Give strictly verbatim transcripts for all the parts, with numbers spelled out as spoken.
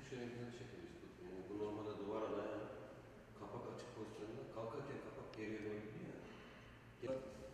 renkleri çekilmiş. Yani bu normalde duvara dayanan kapak açık pozisyonda kalkarken kapak geriye doğru gidiyor. Ya.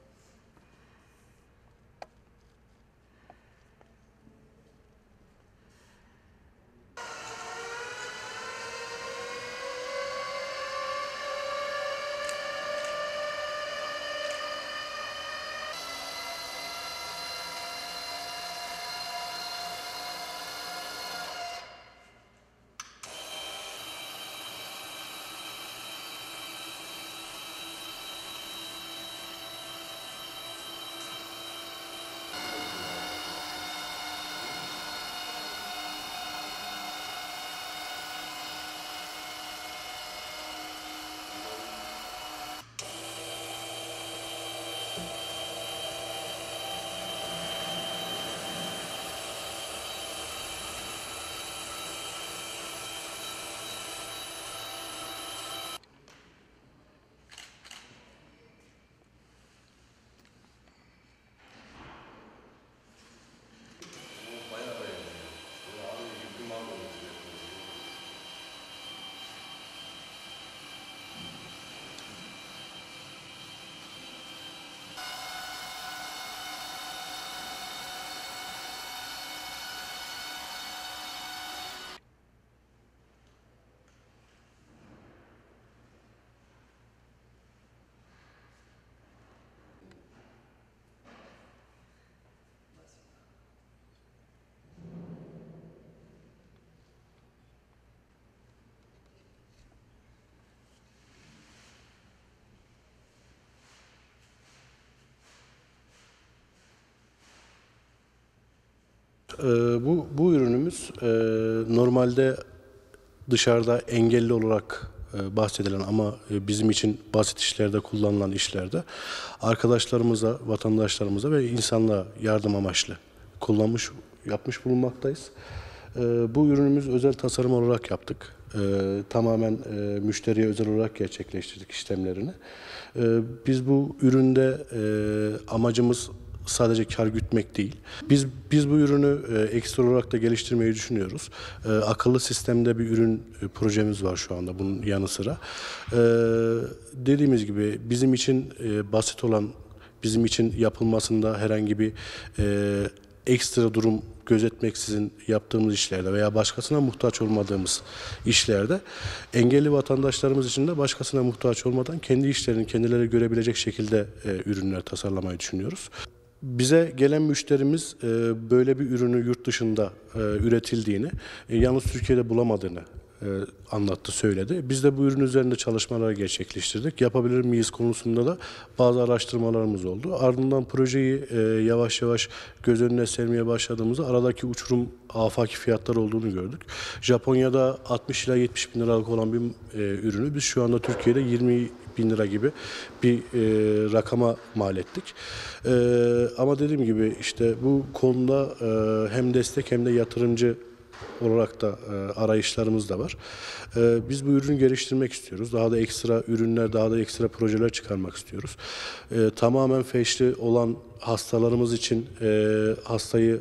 Ee, bu, bu ürünümüz e, normalde dışarıda engelli olarak e, bahsedilen ama e, bizim için basit işlerde kullanılan işlerde arkadaşlarımıza, vatandaşlarımıza ve insanlığa yardım amaçlı kullanmış, yapmış bulunmaktayız. E, bu ürünümüz özel tasarım olarak yaptık. E, tamamen e, müşteriye özel olarak gerçekleştirdik işlemlerini. E, biz bu üründe e, amacımız sadece kar gütmek değil. Biz biz bu ürünü e, ekstra olarak da geliştirmeyi düşünüyoruz. E, akıllı sistemde bir ürün e, projemiz var şu anda bunun yanı sıra. E, dediğimiz gibi bizim için e, basit olan, bizim için yapılmasında herhangi bir e, ekstra durum gözetmeksizin yaptığımız işlerde veya başkasına muhtaç olmadığımız işlerde engelli vatandaşlarımız için de başkasına muhtaç olmadan kendi işlerini kendileri görebilecek şekilde e, ürünler tasarlamayı düşünüyoruz. Bize gelen müşterimiz e, böyle bir ürünü yurt dışında e, üretildiğini, e, yalnız Türkiye'de bulamadığını e, anlattı, söyledi. Biz de bu ürün üzerinde çalışmalar gerçekleştirdik. Yapabilir miyiz konusunda da bazı araştırmalarımız oldu. Ardından projeyi e, yavaş yavaş göz önüne sermeye başladığımızda aradaki uçurum afaki fiyatlar olduğunu gördük. Japonya'da altmış ila yetmiş bin liralık olan bir e, ürünü biz şu anda Türkiye'de yirmi bin lira gibi bir e, rakama mal ettik. E, ama dediğim gibi işte bu konuda e, hem destek hem de yatırımcı olarak da e, arayışlarımız da var. E, biz bu ürünü geliştirmek istiyoruz. Daha da ekstra ürünler, daha da ekstra projeler çıkarmak istiyoruz. E, tamamen felçli olan hastalarımız için e, hastayı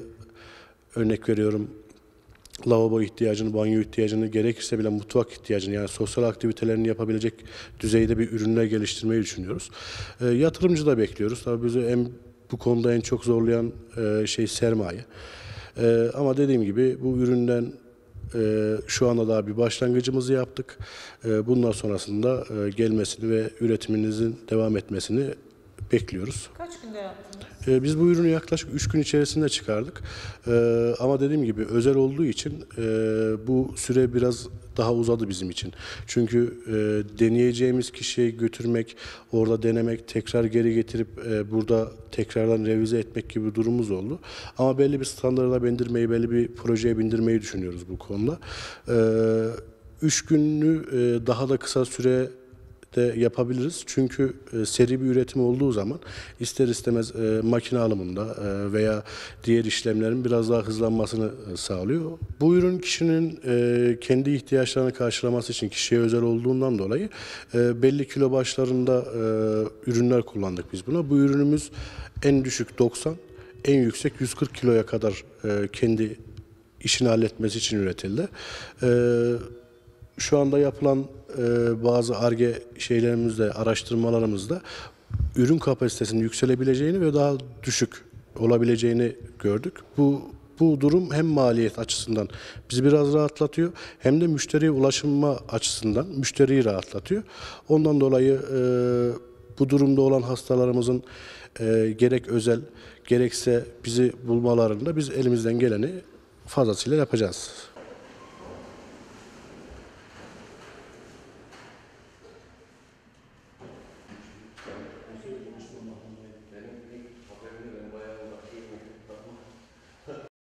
örnek veriyorum, lavabo ihtiyacını, banyo ihtiyacını, gerekirse bile mutfak ihtiyacını, yani sosyal aktivitelerini yapabilecek düzeyde bir ürünler geliştirmeyi düşünüyoruz. E, yatırımcı da bekliyoruz. Tabii bizi en, bu konuda en çok zorlayan e, şey sermaye. E, ama dediğim gibi bu üründen e, şu anda daha bir başlangıcımızı yaptık. E, bundan sonrasında e, gelmesini ve üretiminizin devam etmesini bekliyoruz. Kaç günde yaptınız? Ee, Biz bu ürünü yaklaşık üç gün içerisinde çıkardık. Ee, ama dediğim gibi özel olduğu için e, bu süre biraz daha uzadı bizim için. Çünkü e, deneyeceğimiz kişiye götürmek, orada denemek, tekrar geri getirip e, burada tekrardan revize etmek gibi bir durumumuz oldu. Ama belli bir standarda bindirmeyi, belli bir projeye bindirmeyi düşünüyoruz bu konuda. Ee, üç günlü e, daha da kısa süre de yapabiliriz. Çünkü e, seri bir üretim olduğu zaman ister istemez e, makine alımında e, veya diğer işlemlerin biraz daha hızlanmasını e, sağlıyor. Bu ürün kişinin e, kendi ihtiyaçlarını karşılaması için kişiye özel olduğundan dolayı e, belli kilo başlarında e, ürünler kullandık biz buna. Bu ürünümüz en düşük doksan, en yüksek yüz kırk kiloya kadar e, kendi işini halletmesi için üretildi. E, şu anda yapılan e, bazı Ar-Ge şeylerimizde, araştırmalarımızda ürün kapasitesinin yükselebileceğini ve daha düşük olabileceğini gördük. Bu bu durum hem maliyet açısından bizi biraz rahatlatıyor hem de müşteriye ulaşılma açısından müşteriyi rahatlatıyor. Ondan dolayı e, bu durumda olan hastalarımızın e, gerek özel gerekse bizi bulmalarında biz elimizden geleni fazlasıyla yapacağız.